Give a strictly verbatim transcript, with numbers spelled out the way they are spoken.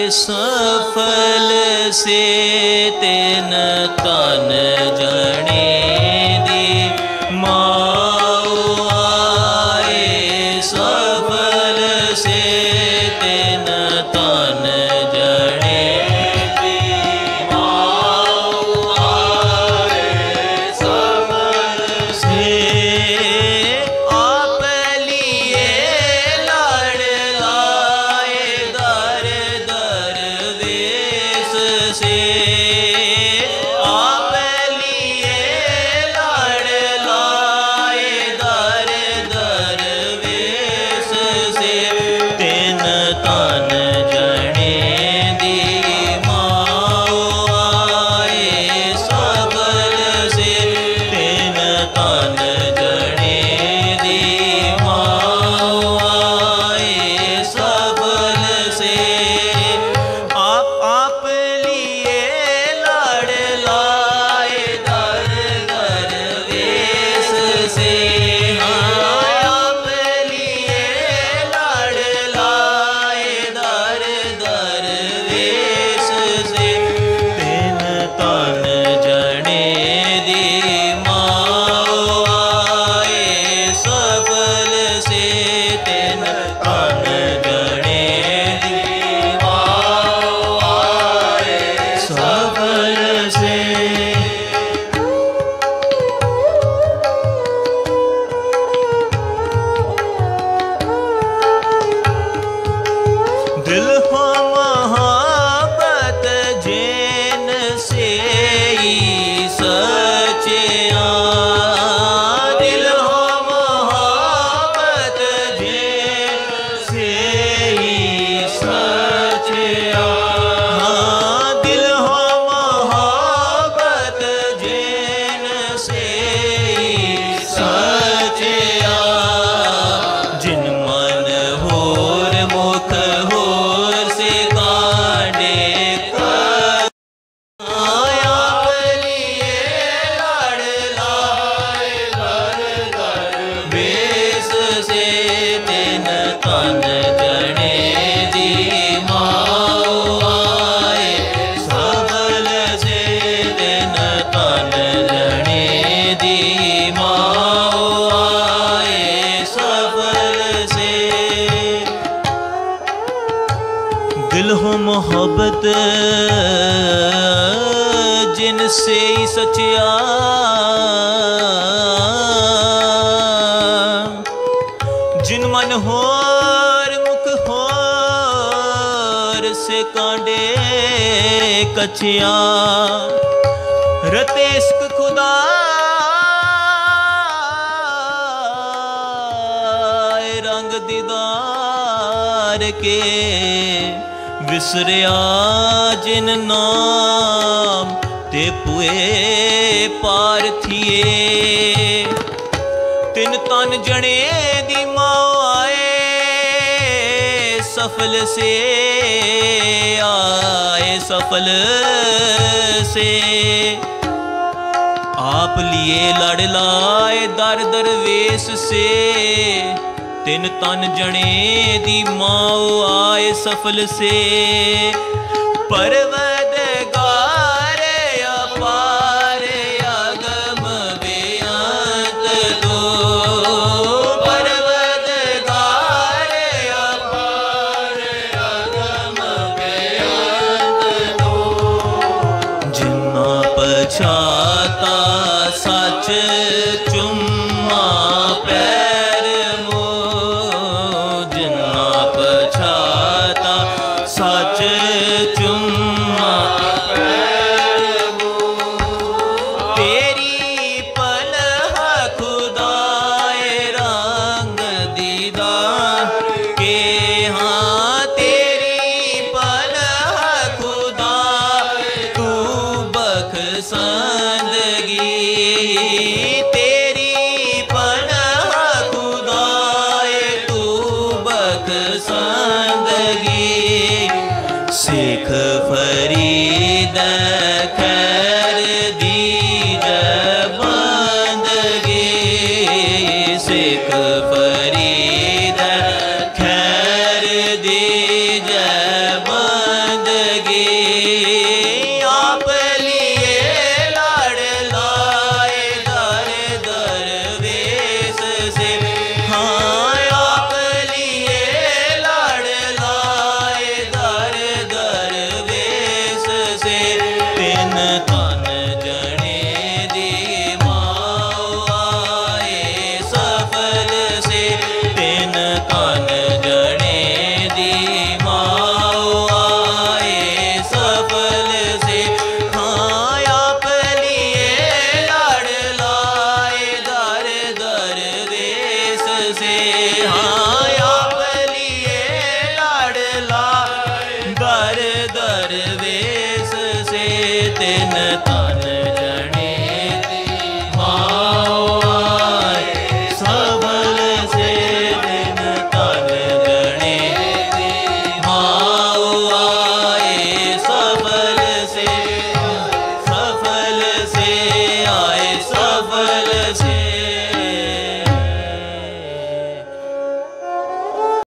सफल से तेन तन जने दी माओ आए सफल से तेन तन जने दी माओ आए सफल से आप लिए लड़ लाए दर दर वेश से आप लिए लड़ लाए दर दर वेश से तेन तन जने दी माओ आए सफल से तेन तन जने दी माओ आए सफल से आप आप लिए लड़ लाए दर दर वेश से हाँ आप लिए लड़ लाए दर दर वेश से तेन तन जने दी माओ आए सफल से तेन तन जने दी माओ आए सफल से दिल हो मोहब्बत जैन से ही सचिया दिल हो मोहब्बत जैन से ही सचिया हाँ दिल हो मोहब्बत जैन से ही सचिया जिन मन होर मुख होर से कांडे आया लिए लड़ लाए दर दर वेश से तेन तन जने दी माओ आए सफल से तेन तन जने दी माओ आए सफल से दिल हो मोहब्बत जिनसे ही सचिया जिन मन होर मुख होर से कांडे कचिया रते इश्क खुदा रंग दीदार के विसरिया जिन नाम ते पुए पार्थिए तिन तन जने दी माओ आए सफल से आए सफल से आप लिए लड़ लाए दर दर वेश से तिन तन जने दी माओ आए सफल से परवरदिगार अपार अगम बेअंत दो परवरदिगार अपार अगम बेअंत दो जिन्ना पछाता सच चुम्मा पैर जिन्ना पछाता सच चुम्मा पैर तेरी पलह खुदाए रंग दीदार के हाँ तेरी पलह खुदा तू बख्शंदगी तेरी पलह खुदाए तू बख्शंदगी सिख फरीद खैर दीज बंदगी सिख फरीद खैर दीज बंदगी दरवेश से तिन ता